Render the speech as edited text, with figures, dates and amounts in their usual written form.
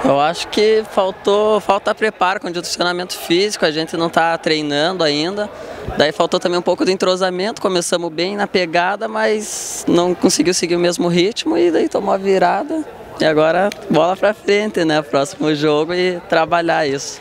Eu acho que falta preparo, condicionamento físico, a gente não está treinando ainda. Daí faltou também um pouco de entrosamento, começamos bem na pegada, mas não conseguiu seguir o mesmo ritmo e daí tomou a virada. E agora bola pra frente, né? Próximo jogo e trabalhar isso.